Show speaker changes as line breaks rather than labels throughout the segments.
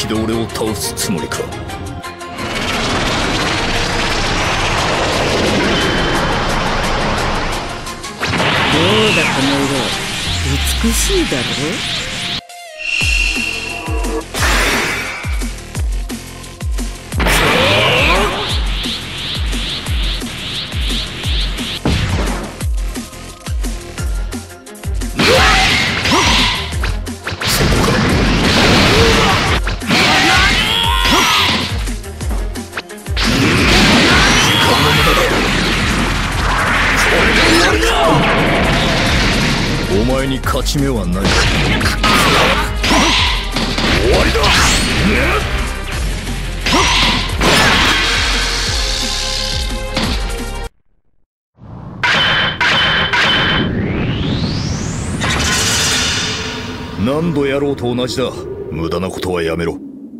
気で俺を倒すつもりか。どう
だこの色、美しいだろ。
お前に勝ち目はない。終わりだ。何度やろうと同じだ。無駄なことはやめろ。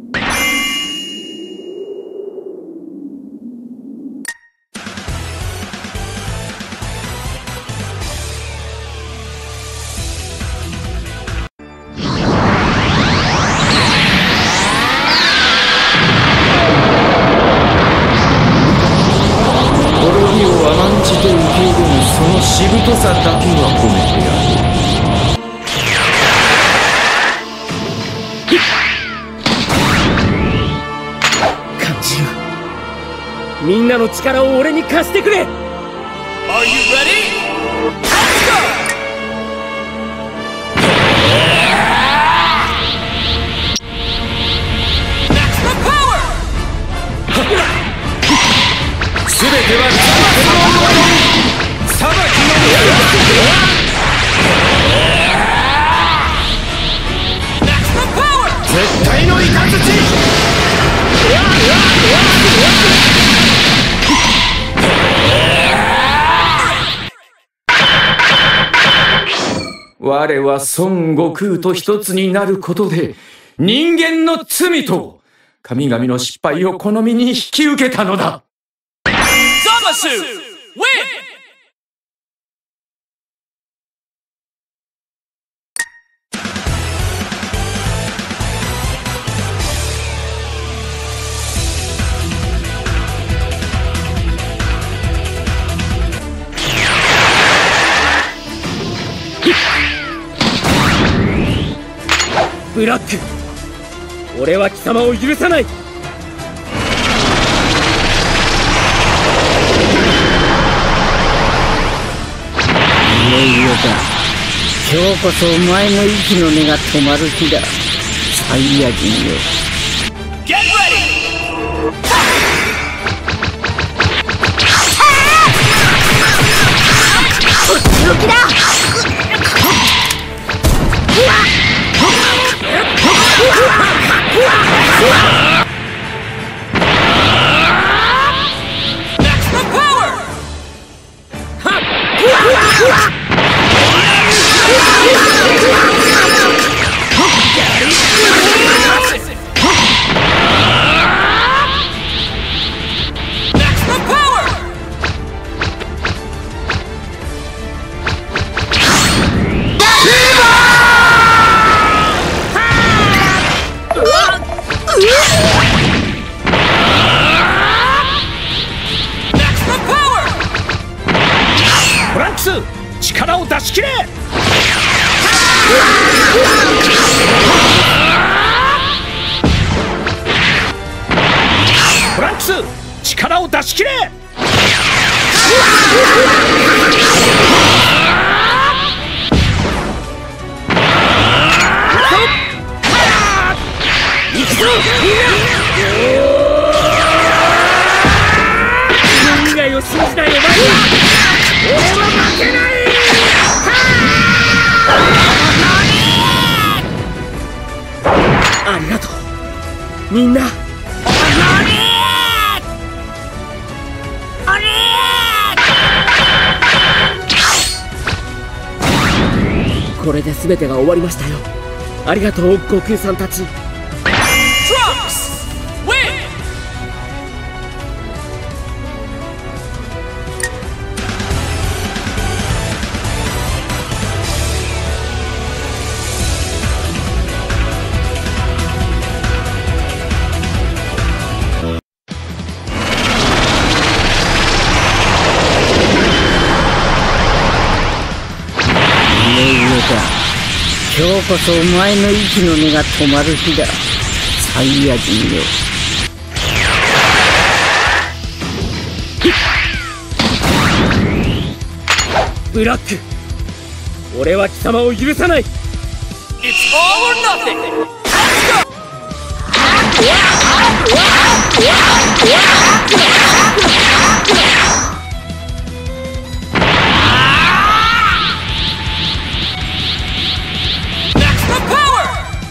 そのしぶとさだけは褒めてやる。
感じる。みんなの力を俺に貸してくれ。 Are you ready? Let's go!
全ては裁きの絶対のイカズチ。我は孫悟空と一つになることで人間の罪と神々の失敗をこの身に引き受けたのだ。Zamasu! Win!
ブラック、俺は貴様を許さない。いよいよだ。今日こそお前の息の根が止まる日だ。サイヤ人よ。Get ready! 強気だ。
トランクス、力を出し切れ。トランクス、力を出し切れ。行くぞみんな。以外を信じないお前に俺は負けない。ありがとうみんな。これで全てが終わりましたよ。ありがとう悟空さんたち。
こそお前の息の根が止まる日だ、サイヤ人よ。
ブラック、俺は貴様を許さない。
It's all or nothing! Maximum power!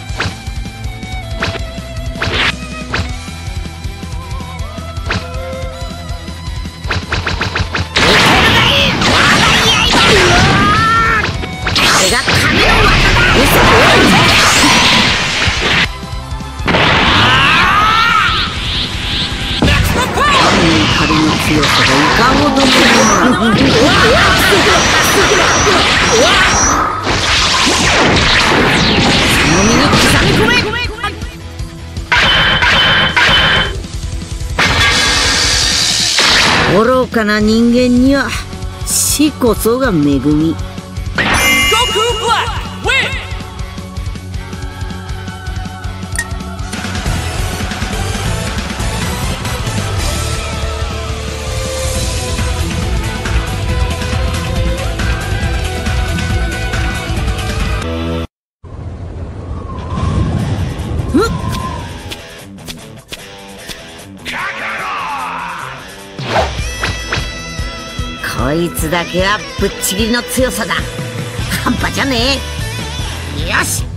彼の強さがいかほどのものなのその身に刻み込め。愚かな人間には死こそが恵み。
Goku Black, win!
こいつだけはぶっちぎりの強さだ。半端じゃねえ。よし、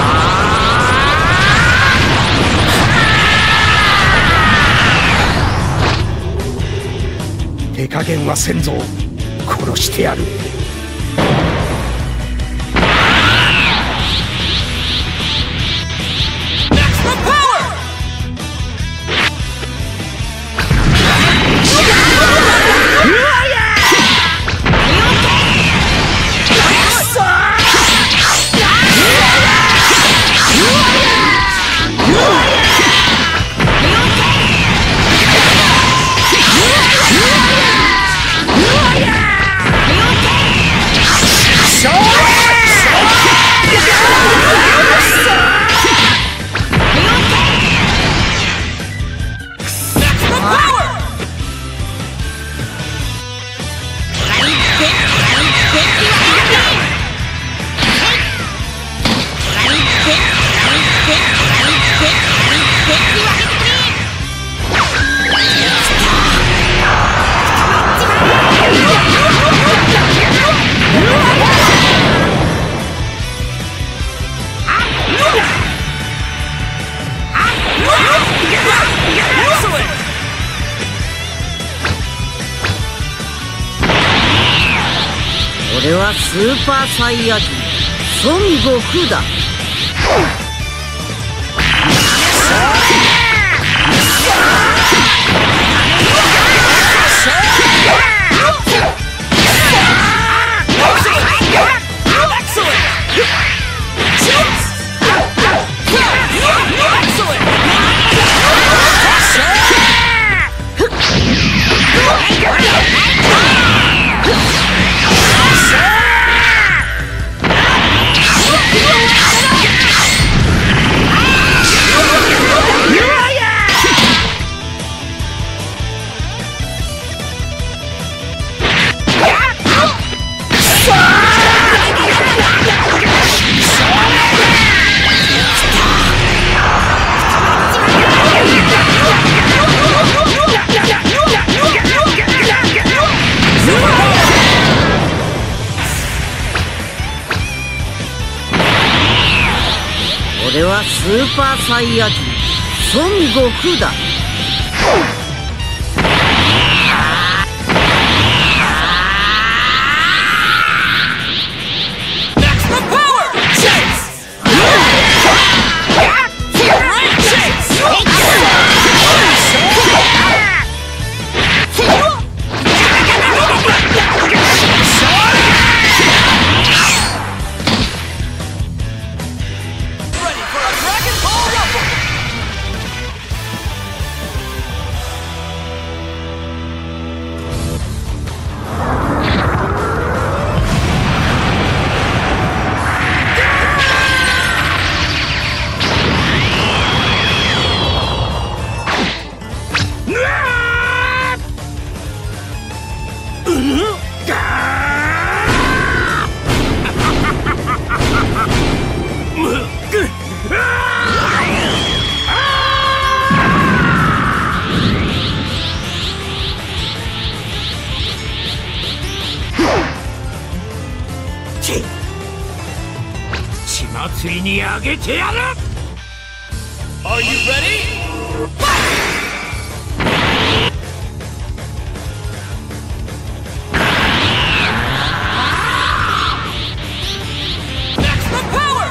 手加減はせんぞ。殺してやる。
俺はスーパーサイヤ人孫悟空だ。俺はスーパーサイヤ人孫悟空だ。
ついにあげてやる。
Are you ready? Maximum power!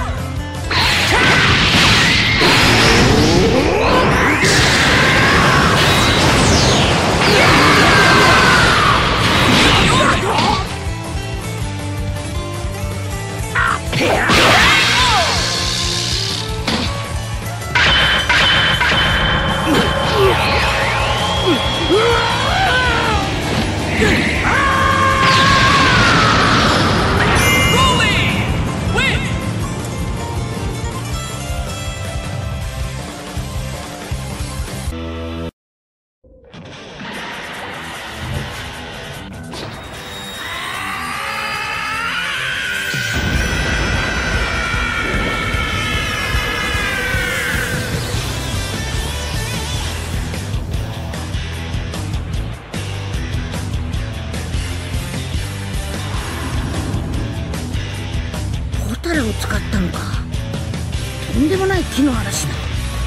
ホタルを使ったのか。とんでもない木の嵐だ。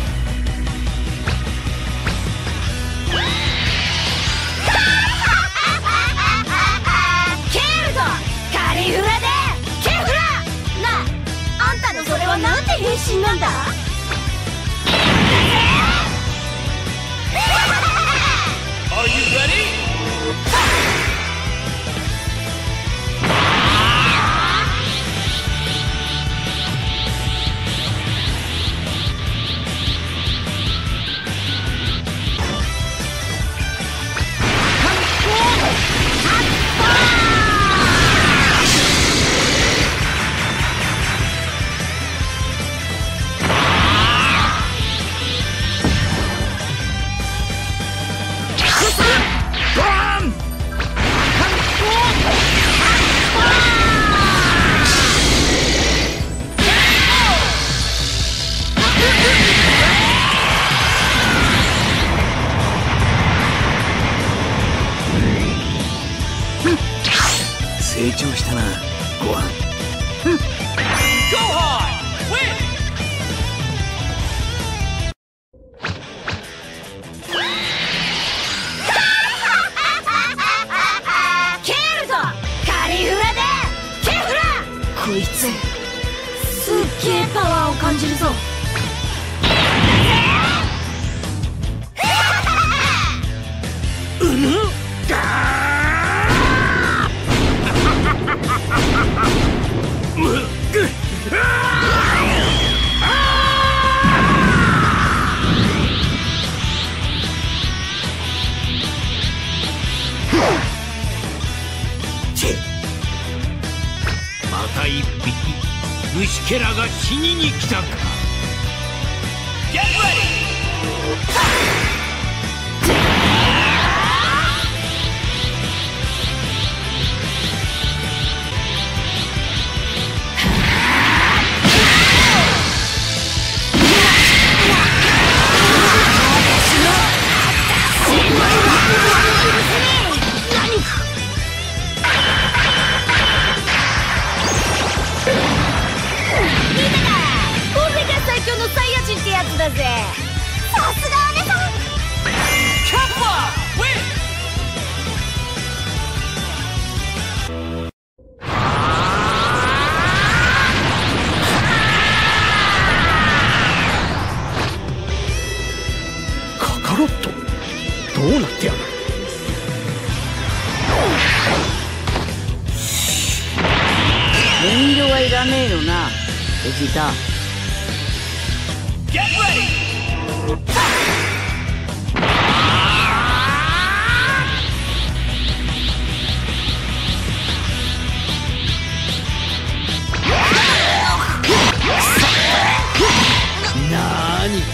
ケールとカリフラでケフラなあ、あんたのそれはなんて変身なんだ。
Are you ready?
成長したな、ご飯。
Go hard! Win!
ケールとカリフラでケフラ。こいつすっげえパワーを感じるぞ。
また一匹虫けらが死にに来たか。
Get ready!
俺が最強のサイヤ人ってやつだぜ。さすが姉さん。
Kefla! Win!
カカロット、どうなってやる。
遠慮はいらねえよな、ベジータ。
Get ready!
なーに。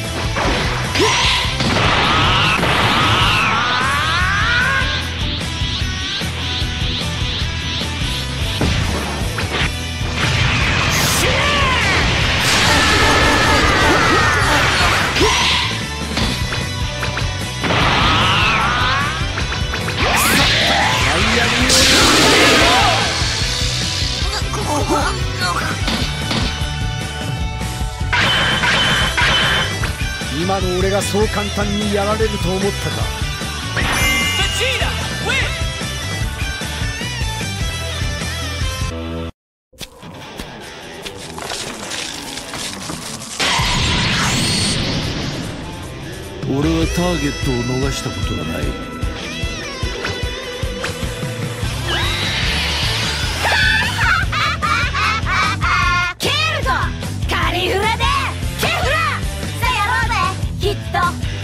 俺がそう簡単にやられると思ったか。
俺はターゲットを逃したことがない。
ケールとカリフラでケフラさあやろうぜきっと。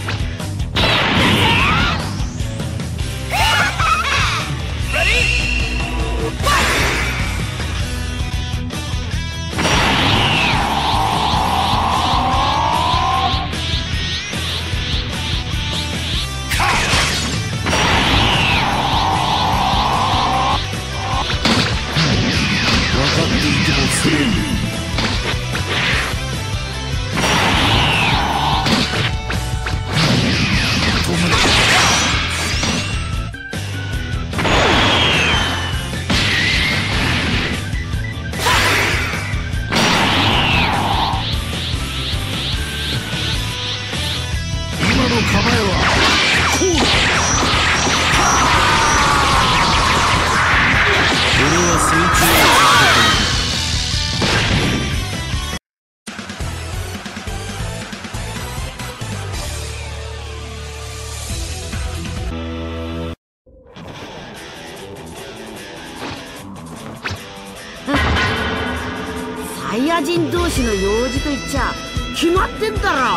サイヤ人同士の用事と言っちゃ決まってんだろ。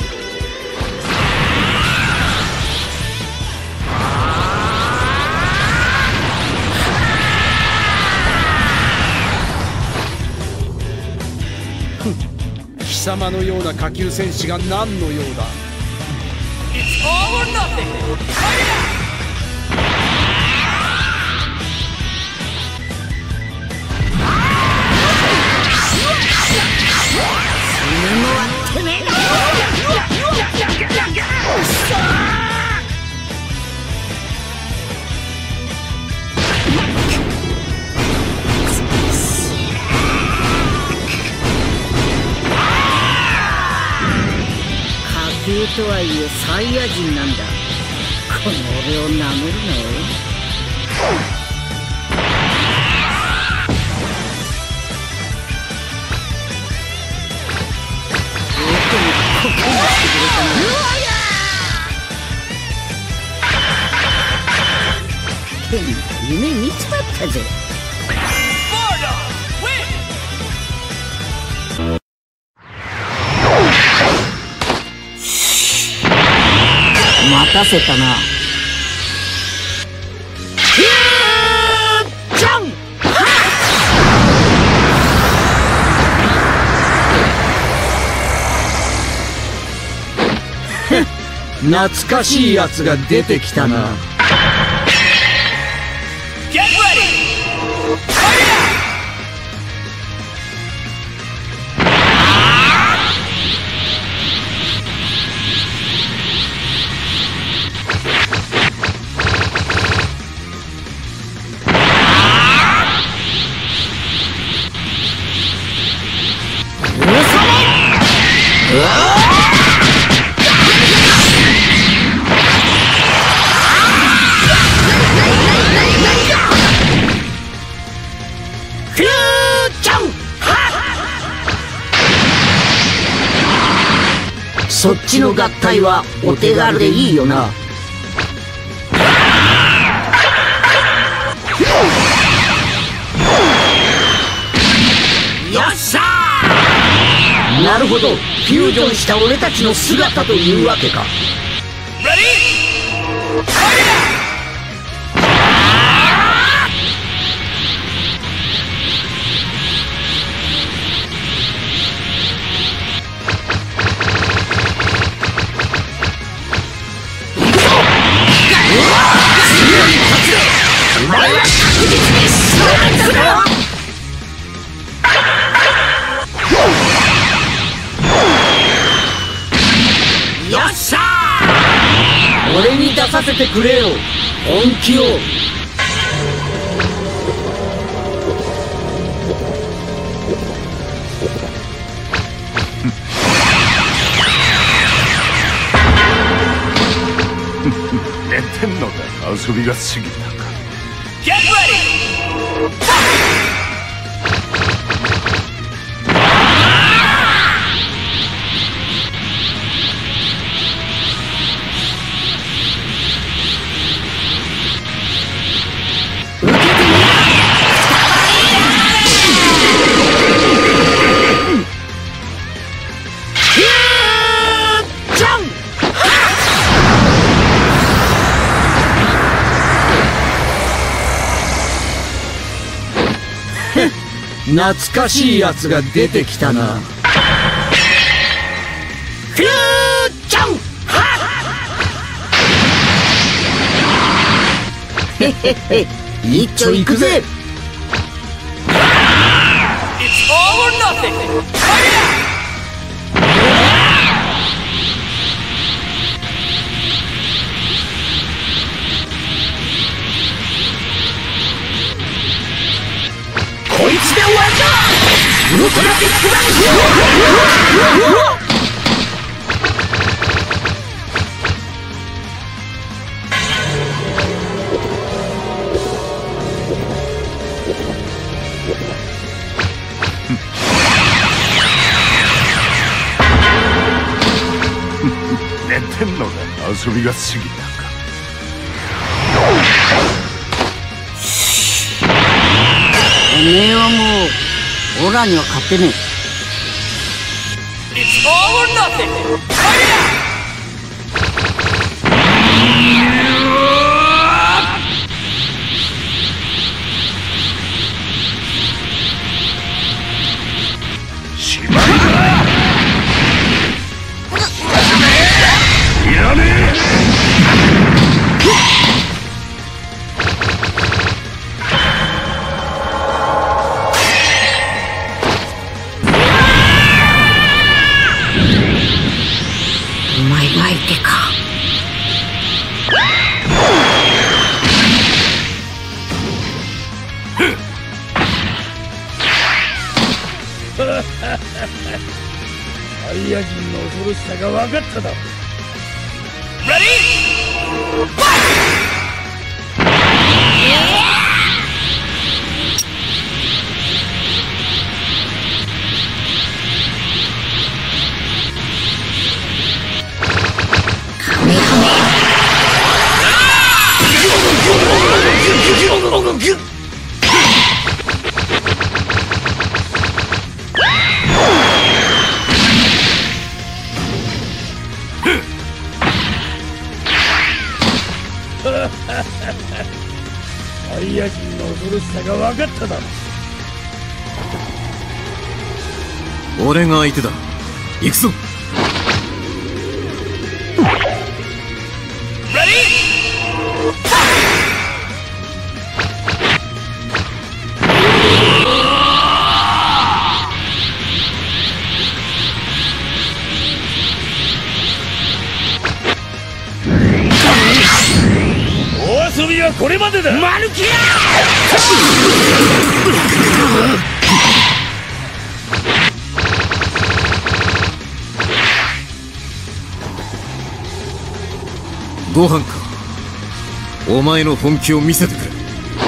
貴様のような下級戦士が何の用だ。
下級とはいえサイヤ人なんだ。この俺をなめるなよ。夢見ちまったぜ。待たせたな。
懐かしいやつが出てきたな。そっちの合体はお手軽でいいよな。よっしゃー。なるほど、フュージョンした俺たちの姿というわけか。お前は確実にそうなんだぞ。よっしゃー。俺に出させてくれよ、本気を。
遊びが過ぎたか。
Get ready!
懐かしいやつが出てきたな。
フューチャン
へへへ、一丁行くぜ。
It's all or nothing! Fire!
こいつで終わりだ。ウルトラビッグバン。
寝てんのか。遊びが過ぎたか。
おめえはもうオラには勝てねえ。
It's all or nothing! Fire!
しまいだ。いらねえ。
お前が相手か。
サイヤ人の恐ろしさが分かっただろ。
Ready? Fight!
サイヤ人の恐ろしさが分かっただろ。
俺が相手だ。行くぞ。
お遊びはこれまでだ。マルキア
ご飯か。お前の本気を見せてくれ。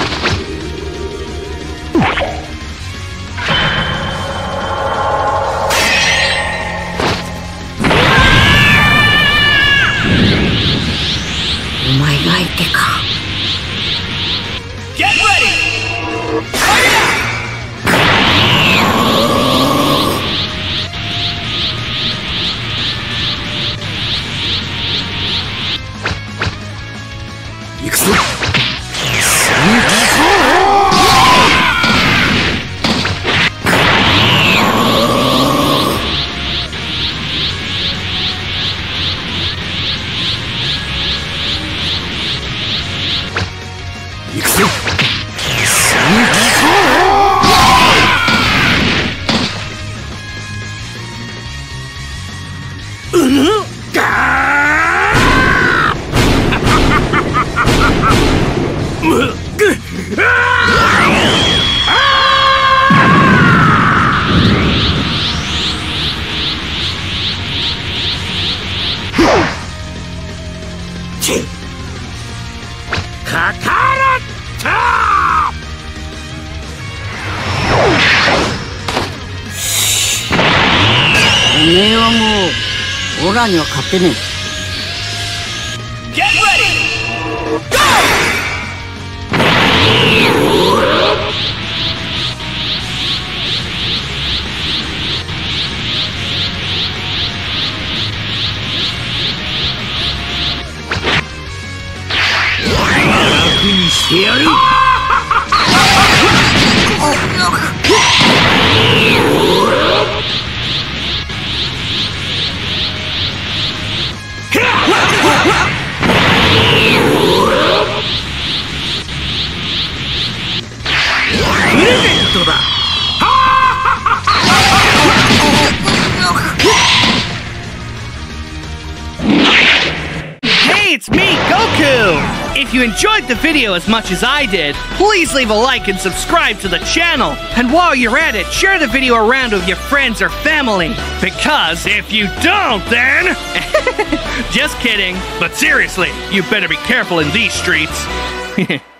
お前が相手か。
Get ready! Fire!
行くぞ。行くぞ。
かからったおめえはもうオラには勝てねえ。
Get ready! Go!
楽にしてやる。プレゼントだ。
Hey, it's me, Goku! If you enjoyed the video as much as I did, please leave a like and subscribe to the channel. And while you're at it, share the video around with your friends or family. Because if you don't, then... Just kidding. But seriously, you better be careful in these streets.